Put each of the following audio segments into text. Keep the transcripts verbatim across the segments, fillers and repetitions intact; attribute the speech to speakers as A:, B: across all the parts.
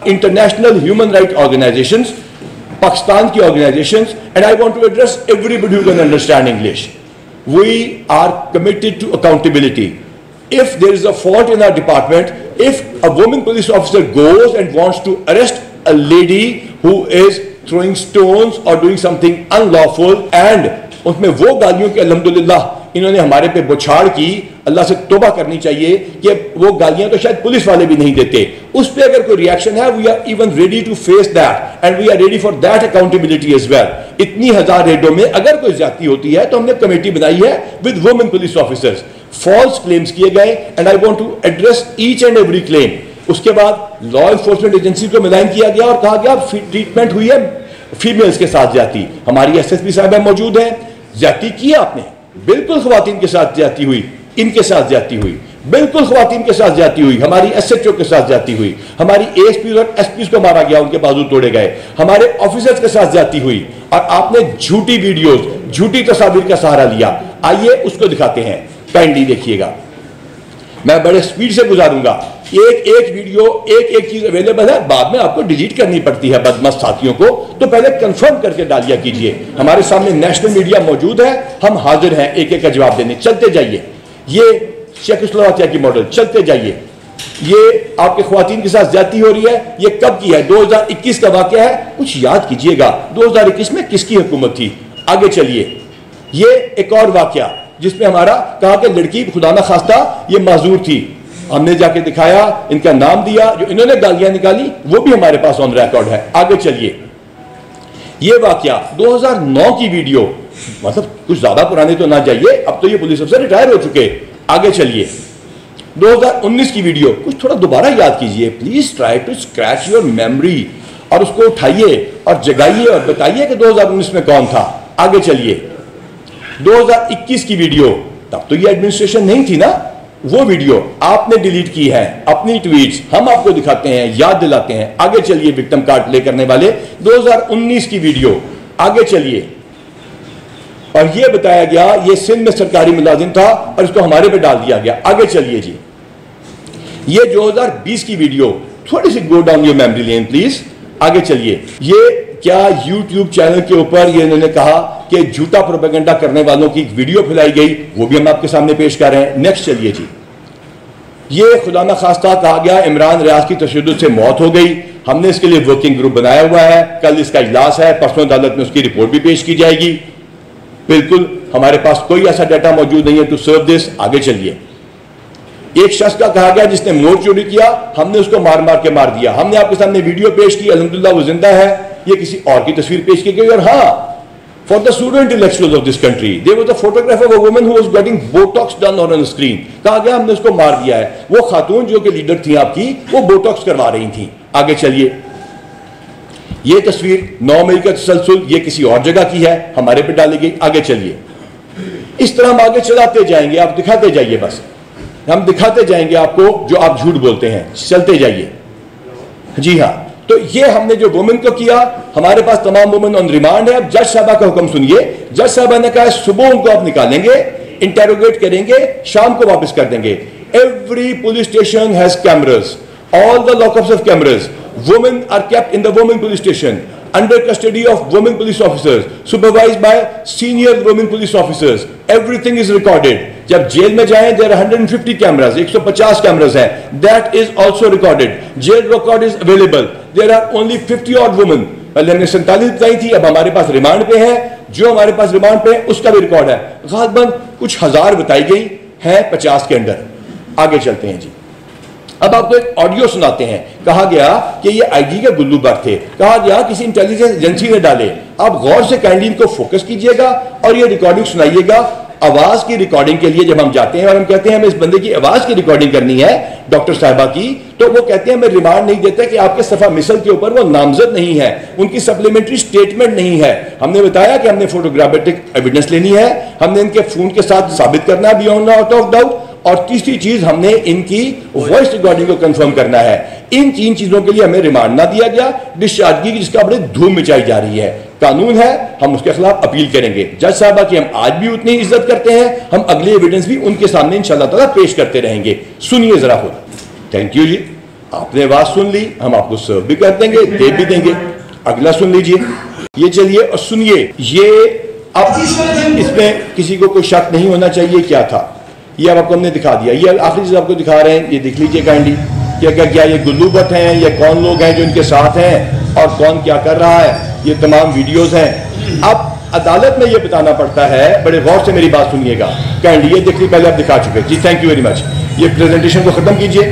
A: International human right organisations, Pakistan की organisations, and I want to address everybody who can understand English. We are committed to accountability. If there is a fault in our department, if a woman police officer goes and wants to arrest a lady who is throwing stones or doing something unlawful, and उसमें वो गालियों के अल्हम्दुलिल्लाह इन्होंने हमारे पे बौछार की, अल्लाह से तौबा करनी चाहिए कि वो गालियां तो शायद पुलिस वाले भी नहीं देते. उस पर अगर कोई रिएक्शन है, we are even ready to face that and we are ready for that accountability as well. इतनी हजार रेडों में अगर कोई ज्यादती होती है तो हमने कमेटी बनाई है with women police officers. False claims किए गए and I want to address each and every claim. उसके बाद लॉ एनफोर्समेंट एजेंसी को मिलान किया गया और कहा गया ट्रीटमेंट हुई है फीमेल्स के साथ ज्यादती. हमारी एसएसपी साहब मौजूद हैं. ज्यादती की आपने, बिल्कुल खवातीन के साथ ज्यादती हुई, इनके साथ ज्यादती हुई, बिल्कुल खवातीन के साथ ज्यादती हुई, हमारी एसएचओ के साथ ज्यादती हुई, हमारी एएसपी और एसपी को मारा गया, उनके बाजू तोड़े गए, हमारे ऑफिसर्स के साथ ज्यादती हुई, और आपने झूठी वीडियोस, झूठी तस्वीर का सहारा लिया. आइए उसको दिखाते हैं, काइंडली देखिएगा. मैं बड़े स्पीड से गुजारूंगा. एक एक वीडियो, एक एक चीज अवेलेबल है, बाद में आपको डिलीट करनी पड़ती है बदमस्त साथियों को, तो पहले कंफर्म करके डालिया कीजिए. हमारे सामने नेशनल मीडिया मौजूद है, हम हाजिर हैं एक एक का जवाब देने. चलते जाइए. ये चेकोस्लोवाकिया की मॉडल, चलते जाइए. ये आपके ख्वातीन के साथ ज्यादती हो रही है. ये कब की है? दो हजार इक्कीस का वाकया है. कुछ याद कीजिएगा, दो हजार इक्कीस में किसकी हुकूमत थी? आगे चलिए. ये एक और वाकया जिसमें हमारा कहा कि लड़की खुदा ना खास्ता ये माजूर थी, हमने जाके दिखाया, इनका नाम दिया, जो इन्होंने गालियां निकाली वो भी हमारे पास ऑन रिकॉर्ड है. आगे चलिए. ये वाकया दो हजार नौ की वीडियो, मतलब कुछ ज्यादा पुराने तो ना जाइए, अब तो ये पुलिस अफसर रिटायर हो चुके. आगे चलिए. दो हजार उन्नीस की वीडियो, कुछ थोड़ा दोबारा याद कीजिए please. Try to scratch your memory और उसको उठाइए और जगाइए और बताइए कि दो हजार उन्नीस में कौन था. आगे चलिए. दो हजार इक्कीस की वीडियो, तब तो ये एडमिनिस्ट्रेशन नहीं थी ना, वो वीडियो आपने डिलीट की है, अपनी ट्वीट्स हम आपको दिखाते हैं, याद दिलाते हैं. आगे चलिए. विक्टिम कार्ड प्ले करने वाले दो हजार उन्नीस की वीडियो. आगे चलिए. और ये बताया गया ये सिंध में सरकारी मुलाजिम था और इसको हमारे पे डाल दिया गया. आगे चलिए जी. ये दो हजार बीस की वीडियो, थोड़ी सी go down your memory lane please. आगे चलिए. ये क्या यूट्यूब चैनल के ऊपर ये इन्होंने कहा कि झूठा प्रोपेगेंडा करने वालों की वीडियो फैलाई गई, वो भी हम आपके सामने पेश कर रहे हैं. नेक्स्ट चलिए जी. ये खुदा ना खास्ता कहा गया इमरान रियाज की तशद्दुद से मौत हो गई. हमने इसके लिए वर्किंग ग्रुप बनाया हुआ है. कल इसका इजलास है, परसों अदालत में उसकी रिपोर्ट भी पेश की जाएगी. बिल्कुल हमारे पास कोई ऐसा डाटा मौजूद नहीं है टू सर्व दिस. आगे चलिए. एक शख्स का कहा गया जिसने मोर चोरी किया, हमने उसको मार मार के मार दिया. हमने आपके सामने वीडियो पेश की, अल्हम्दुलिल्लाह वो जिंदा है. ये किसी और की तस्वीर पेश की गई. और हाँ, for the pseudo intellectuals of this country, there was a photograph of a woman who was getting botox done on a screen. कहा गया हमने उसको मार दिया है. वो खातून जो कि लीडर थी आपकी, वो बोटॉक्स करवा रही थी. आगे चलिए. ये तस्वीर नौ मई का तसलसल, ये किसी और जगह की है, हमारे पे डाली गई. आगे चलिए. इस तरह हम आगे चलाते जाएंगे, आप दिखाते जाइए. बस हम दिखाते जाएंगे आपको जो आप झूठ बोलते हैं. चलते जाइए. जी हाँ. तो ये हमने जो वुमेन को किया, हमारे पास तमाम वुमेन ऑन रिमांड है. अब जज साहबा का हुक्म सुनिए. जज साहबा ने कहा सुबह उनको आप निकालेंगे, इंटेरोगेट करेंगे, शाम को वापस कर देंगे. Every police station has cameras, all the lockups of cameras. Women are kept in the women police station under custody of women police officers, supervised by senior women police officers. Everything is recorded. जब jail में जाएं, there are one hundred fifty cameras, एक सौ पचास cameras हैं. That is also recorded. Jail record is available. There are only fifty odd women. पहले हमने सैंतालीस बताई थी, अब हमारे पास रिमांड पे है. जो हमारे पास रिमांड पे है उसका भी रिकॉर्ड है. गालिबन कुछ हजार बताई गई है पचास के अंदर. आगे चलते हैं जी. अब आपको एक ऑडियो सुनाते हैं. कहा गया कि ये आईजी के गुल्लू बार थे. कहा गया किसी इंटेलिजेंस एजेंसी ने डाले. आप गौर से काइंडली इनको फोकस कीजिएगा और ये रिकॉर्डिंग सुनाइएगा. आवाज की रिकॉर्डिंग के लिए जब हम जाते हैं और हम कहते हैं हमें इस बंदे की आवाज की रिकॉर्डिंग करनी है, डॉक्टर साहिबा की, तो वो कहते हैं हमें रिमांड नहीं देते कि आपके सफा मिसल के ऊपर वो नामजद नहीं है, उनकी सप्लीमेंट्री स्टेटमेंट नहीं है. हमने बताया कि हमने फोटोग्राफिक एविडेंस लेनी है, हमने इनके फोन के साथ साबित करना है बियॉन्ड आउट ऑफ डाउट, और तीसरी चीज हमने इनकी वॉइस रिकॉर्डिंग को कंफर्म करना है. इन तीन चीजों के लिए हमें रिमांड ना दिया गया. डिस्चार्ज की जिसका बड़े धूम मचाई जा रही है. कानून है, हम उसके खिलाफ अपील करेंगे. जज साहबा की हम आज भी उतनी इज्जत करते हैं, हम अगले एविडेंस भी उनके सामने इंशाल्लाह ताला पेश करते रहेंगे. सुनिए जरा खुद. Thank you ji. आपने आवाज सुन ली, हम आपको सर्व भी कर देंगे, दे भी देंगे। अगला सुन लीजिए, ये चलिए और सुनिए। ये अब इसमें किसी को कोई शक नहीं होना चाहिए क्या था, ये अब आपको हमने दिखा दिया। ये आखिरी चीज आपको दिखा रहे हैं, ये देख लीजिए काइंडली। क्या क्या क्या ये गुल्लू भट्ट हैं, ये कौन लोग हैं जो इनके साथ हैं और कौन क्या कर रहा है, ये तमाम वीडियोस हैं। अब अदालत में ये बताना पड़ता है, बड़े गौर से मेरी बात सुनिएगा काइंडली। ये देखिए पहले आप दिखा चुके जी, थैंक यू वेरी मच। ये प्रेजेंटेशन को खत्म कीजिए।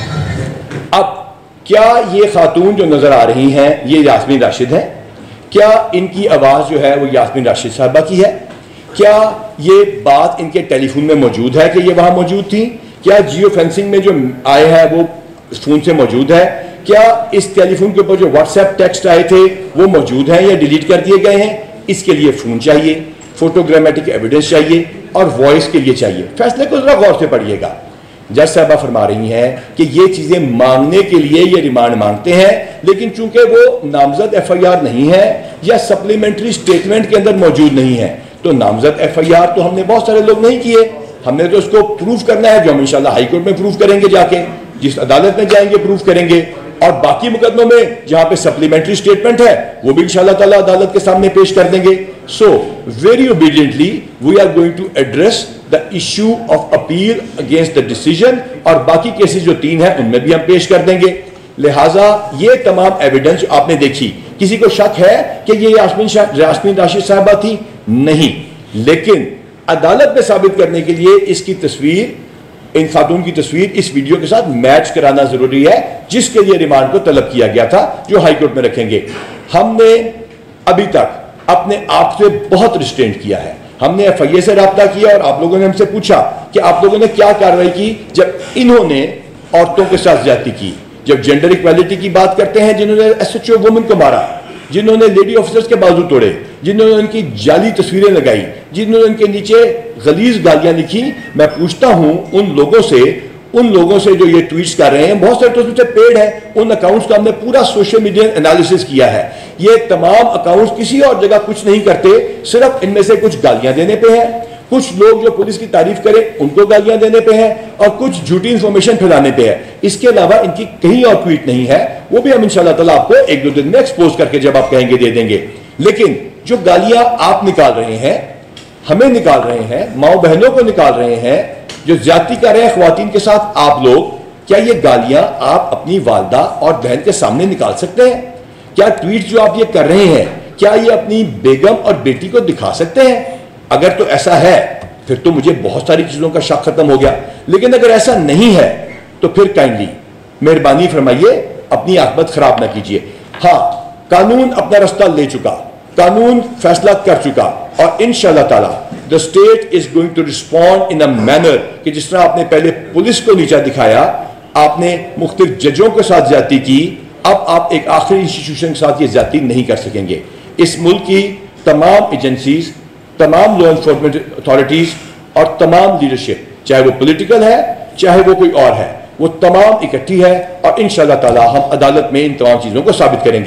A: अब क्या ये खातून जो नजर आ रही हैं ये यास्मीन राशिद हैं? क्या इनकी आवाज जो है वो यास्मीन राशिद साहबा की है? क्या ये बात इनके टेलीफोन में मौजूद है कि ये वहां मौजूद थी? क्या जियो फेंसिंग में जो आए हैं वो फोन से मौजूद है? क्या इस टेलीफोन के ऊपर जो व्हाट्सएप टेक्स्ट आए थे वो मौजूद हैं या डिलीट कर दिए गए हैं? इसके लिए फोन चाहिए, फोटोग्रामेटिक एविडेंस चाहिए और वॉइस के लिए चाहिए। फैसले को जरा गौर से पढ़िएगा। जज साहबा फरमा रही हैं कि ये चीजें मांगने के लिए ये रिमांड मांगते हैं, लेकिन चूंकि वो नामजद एफ आई आर नहीं है या सप्लीमेंट्री स्टेटमेंट के अंदर मौजूद नहीं है, तो नामजद एफ आई आर तो हमने बहुत सारे लोग नहीं किए, हमने तो उसको प्रूफ करना है, जो हम इंशाल्लाह हाई कोर्ट में प्रूफ करेंगे, जाके जिस अदालत में जाएंगे प्रूफ करेंगे। और बाकी मुकदमों में जहां पे सप्लीमेंट्री स्टेटमेंट है वो भी इंशाल्लाह ताला अदालत के सामने पेश कर देंगे। So very obediently we are going to address the issue of appeal against the decision, और बाकी केसेस जो तीन हैं उनमें भी हम पेश कर देंगे। लिहाजा ये तमाम एविडेंस आपने देखी, किसी को शक है कि ये यास्मीन यास्मीन राशिद साहबा थी? नहीं, लेकिन अदालत में साबित करने के लिए इसकी तस्वीर, इन खातून की तस्वीर इस वीडियो के साथ मैच कराना जरूरी है, जिसके लिए रिमांड को तलब किया गया था, जो हाईकोर्ट में रखेंगे। हमने अभी तक अपने आप से बहुत रिस्ट्रेंट किया है। हमने एफ आई ए से रब्ता किया और आप लोगों ने हमसे पूछा कि आप लोगों ने क्या कार्रवाई की जब इन्होंने औरतों के साथ ज्यादती की, जब जेंडर इक्वालिटी की बात करते हैं, जिन्होंने एस एच ओ वुमेन को मारा, जिन्होंने लेडी ऑफिसर्स के बाजू तोड़े, जिन्होंने उनकी जाली तस्वीरें लगाई, जिन्होंने उनके नीचे गलीज गालियां लिखी। मैं पूछता हूं उन लोगों से उन लोगों से जो ये ट्वीट्स कर रहे हैं, बहुत सारे तो उससे पेड है, उन अकाउंट्स का हमने पूरा सोशल मीडिया एनालिसिस किया है। ये तमाम अकाउंट्स किसी और जगह कुछ नहीं करते, सिर्फ इनमें से कुछ गालियां देने पे हैं, कुछ लोग जो पुलिस की तारीफ करें उनको गालियां देने पे हैं, और कुछ झूठी इंफॉर्मेशन फैलाने पे है। इसके अलावा इनकी कहीं और ट्वीट नहीं है, वो भी हम इंशाल्लाह ताला आपको एक दो दिन में एक्सपोज करके जब आप कहेंगे दे देंगे। लेकिन जो गालियां आप निकाल रहे हैं, हमें निकाल रहे हैं, माओ बहनों को निकाल रहे हैं, जो ज्यादती कर रहे हैं ख्वातीन के साथ आप लोग, क्या ये गालियां आप अपनी वालदा और बहन के सामने निकाल सकते हैं? क्या ट्वीट जो आप ये कर रहे हैं, क्या ये अपनी बेगम और बेटी को दिखा सकते हैं? अगर तो ऐसा है फिर तो मुझे बहुत सारी चीजों का शक खत्म हो गया। लेकिन अगर ऐसा नहीं है तो फिर काइंडली मेहरबानी फरमाइए अपनी आकबत खराब ना कीजिए। हाँ, कानून अपना रास्ता ले चुका, कानून फैसला कर चुका, और इंशाल्लाह ताला the state is going to respond in a manner कि जिस तरह आपने पहले पुलिस को नीचा दिखाया, आपने मुख्तलिफ जजों के साथ ज्यादती की, अब आप एक आखिरी इंस्टीट्यूशन के साथ ये ज्यादती नहीं कर सकेंगे। इस मुल्क की तमाम एजेंसीज, तमाम लॉ एनफोर्समेंट अथॉरिटीज और तमाम लीडरशिप, चाहे वो पॉलिटिकल है चाहे वो कोई और है, वो तमाम इकट्ठी है, और इंशाल्लाह ताला हम अदालत में इन तमाम चीजों को साबित करेंगे।